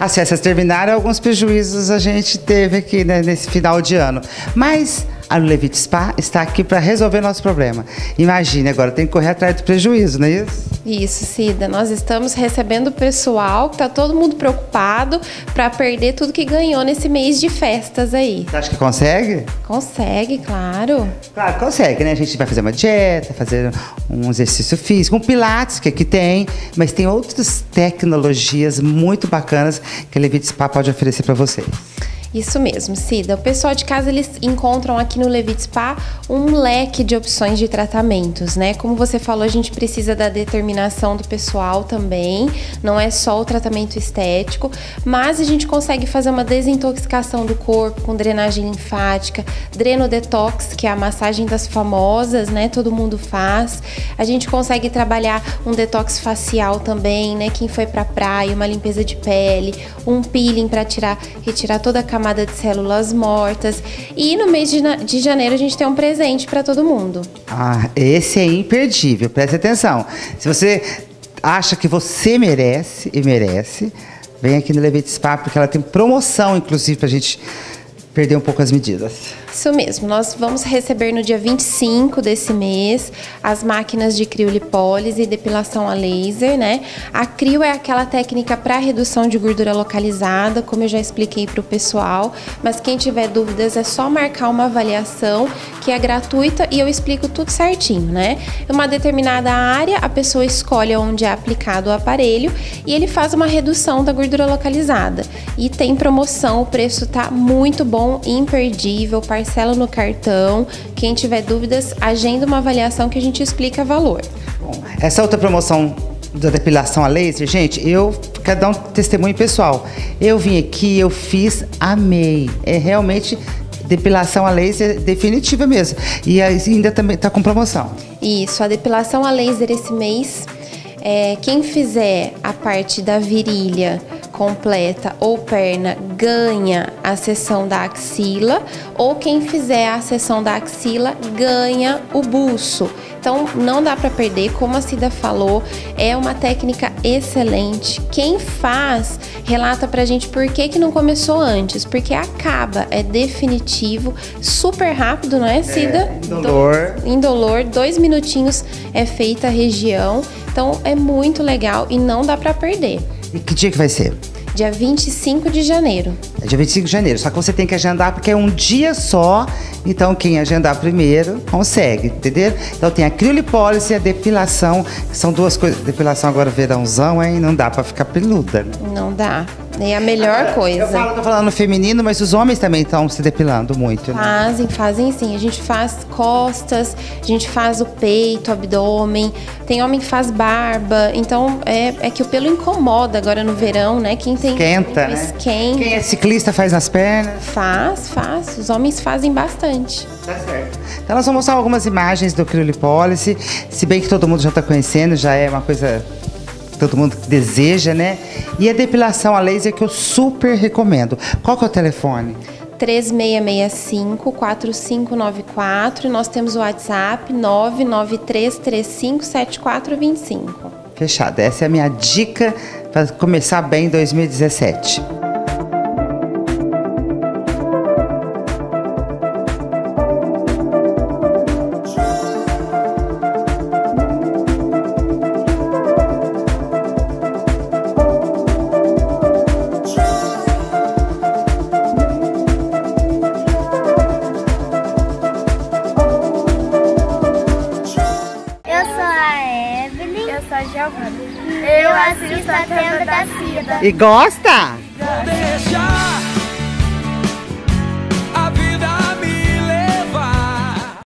As festas terminaram, alguns prejuízos a gente teve aqui, né, nesse final de ano. Mas a Levite Spa está aqui para resolver nosso problema. Imagine, agora tem que correr atrás do prejuízo, não é isso? Isso, Cida. Nós estamos recebendo o pessoal, que tá todo mundo preocupado para perder tudo que ganhou nesse mês de festas aí. Você acha que consegue? Consegue, claro. Claro, consegue, né? A gente vai fazer uma dieta, fazer um exercício físico, um pilates, que aqui tem, mas tem outras tecnologias muito bacanas que a Levite Spa pode oferecer para vocês. Isso mesmo, Cida. O pessoal de casa, eles encontram aqui no Levite Spa um leque de opções de tratamentos, né? Como você falou, a gente precisa da determinação do pessoal também, não é só o tratamento estético, mas a gente consegue fazer uma desintoxicação do corpo com drenagem linfática, drenodetox, que é a massagem das famosas, né? Todo mundo faz. A gente consegue trabalhar um detox facial também, né? Quem foi pra praia, uma limpeza de pele, um peeling para retirar toda a camada de células mortas. E no mês de janeiro a gente tem um presente para todo mundo. Ah, esse é imperdível, preste atenção. Se você acha que você merece, vem aqui no Levite Spa, porque ela tem promoção, inclusive, pra gente perder um pouco as medidas. Isso mesmo, nós vamos receber no dia 25 desse mês as máquinas de criolipólise e depilação a laser, né? A crio é aquela técnica para redução de gordura localizada, como eu já expliquei para o pessoal, mas quem tiver dúvidas é só marcar uma avaliação que é gratuita e eu explico tudo certinho, né? Em uma determinada área, a pessoa escolhe onde é aplicado o aparelho e ele faz uma redução da gordura localizada. E tem promoção, o preço tá muito bom, imperdível, parcela no cartão. Quem tiver dúvidas, agenda uma avaliação que a gente explica valor. Bom, essa outra promoção da depilação a laser, gente, quero dar um testemunho pessoal. Eu vim aqui, eu fiz, amei. É realmente depilação a laser definitiva mesmo. E ainda também tá com promoção. Isso, a depilação a laser esse mês, quem fizer a parte da virilha completa ou perna ganha a seção da axila, ou quem fizer a seção da axila ganha o buço. Então não dá para perder, como a Cida falou, é uma técnica excelente. Quem faz relata pra gente por que não começou antes, porque acaba, é definitivo, super rápido, não é, Cida? Indolor. Indolor, 2 minutinhos é feita a região, então é muito legal e não dá para perder. E que dia que vai ser? Dia 25 de janeiro. É dia 25 de janeiro, só que você tem que agendar porque é um dia só, então quem agendar primeiro consegue, entendeu? Então tem a criolipólise e a depilação, que são duas coisas. Depilação agora verãozão, hein? Não dá pra ficar peluda, né? Não dá. É a melhor coisa. Tô falando feminino, mas os homens também estão se depilando muito, né? Fazem sim. A gente faz costas, a gente faz o peito, abdômen. Tem homem que faz barba. Então, é que o pelo incomoda agora no verão, né? Quem tem... Esquenta, né? Esquenta. Quem é ciclista faz nas pernas? Faz. Os homens fazem bastante. Tá certo. Então, nós vamos mostrar algumas imagens do criolipólise. Se bem que todo mundo já tá conhecendo, já é uma coisa... todo mundo deseja, né? E a depilação a laser que eu super recomendo. Qual que é o telefone? 3665-4594. Nós temos o WhatsApp 993357425. Fechado. Essa é a minha dica para começar bem em 2017. Eu assisto a tenda da Cida. E gosta? Deixa